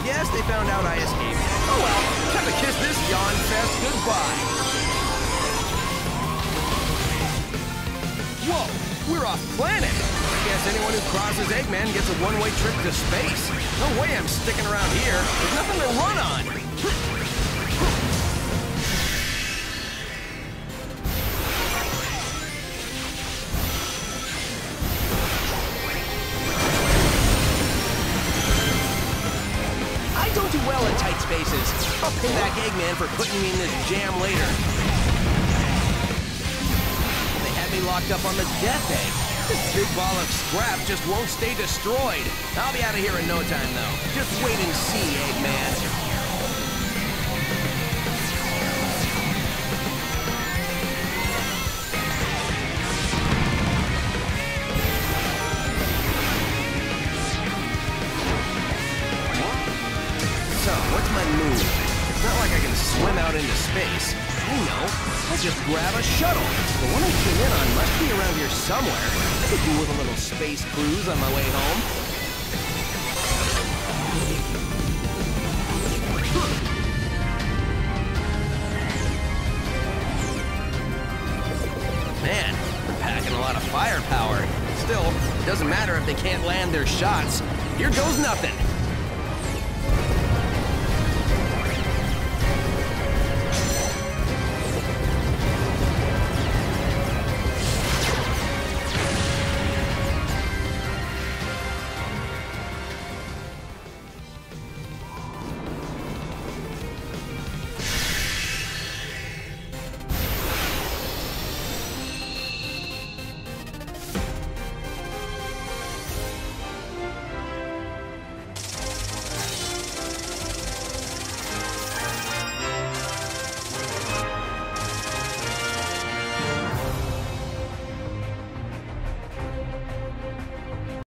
guess they found out I escaped. Oh well, time to kiss this yawn fest goodbye. Whoa, we're off planet. I guess anyone who crosses Eggman gets a one-way trip to space. No way I'm sticking around here. There's nothing to run on. I don't do well in tight spaces. I'll pay back Eggman for putting me in this jam later. They had me locked up on the Death Egg. This big ball of scrap just won't stay destroyed. I'll be out of here in no time, though. Just wait and see, Eggman. So, what's my move? It's not like I can swim out into space. I know. I'll just grab a shuttle. The one I came in on must be around here somewhere. I could do with a little space cruise on my way home. Man, they're packing a lot of firepower. Still, it doesn't matter if they can't land their shots. Here goes nothing.